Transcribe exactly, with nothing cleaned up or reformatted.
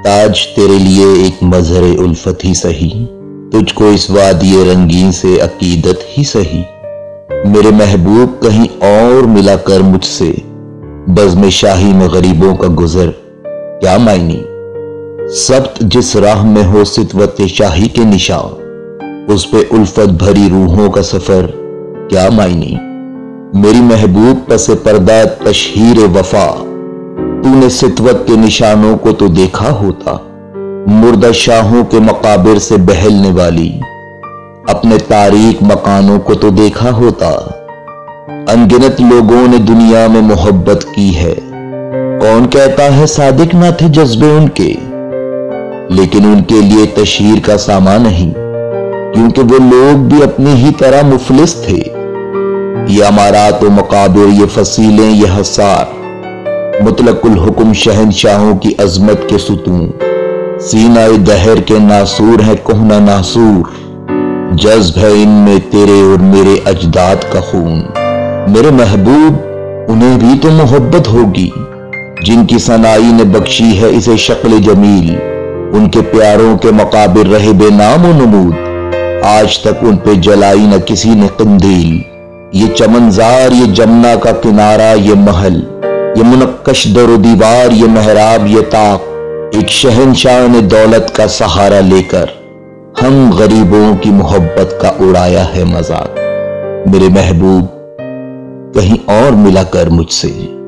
تاج تیرے لیے ایک مظہر الفت ہی سہی، تجھ کو اس وادی رنگین سے عقیدت ہی سہی۔ میرے محبوب کہیں اور ملا کر مجھ سے، بزم شاہی میں غریبوں کا گزر کیا معنی۔ سبت جس راہ میں ہو ستوت شاہی کے نشان، اس پہ الفت بھری روحوں کا سفر کیا معنی۔ میری محبوب پس پردہ تشہیر وفا، تو نے ستوت کے نشانوں کو تو دیکھا ہوتا۔ مردہ شاہوں کے مقابر سے بہلنے والی اپنے تاریک مکانوں کو تو دیکھا ہوتا۔ انگنت لوگوں نے دنیا میں محبت کی ہے، کون کہتا ہے صادق نہ تھے جذبے ان کے، لیکن ان کے لیے تشہیر کا سامان نہیں، کیونکہ وہ لوگ بھی اپنی ہی طرح مفلس تھے۔ یہ امارات و مقابر، یہ فصیلیں، یہ حصار، مطلق الحکم شہنشاہوں کی عظمت کے ستون، سینہ دہر کے ناسور ہیں کہنہ ناسور، جذب ہے ان میں تیرے اور میرے اجداد کا خون۔ میرے محبوب انہیں بھی تو محبت ہوگی جن کی سنائی نے بخشی ہے اسے شکل جمیل، ان کے پیاروں کے مقابر رہے بے نام و نمود، آج تک ان پہ جلائی نہ کسی نے قندیل۔ یہ چمنزار، یہ جمنا کا کنارہ، یہ محل، یہ منقش در و دیوار، یہ محراب، یہ طاق، ایک شہنشاہ نے دولت کا سہارا لے کر ہم غریبوں کی محبت کا اڑایا ہے مذاق۔ میرے محبوب کہیں اور ملا کر مجھ سے۔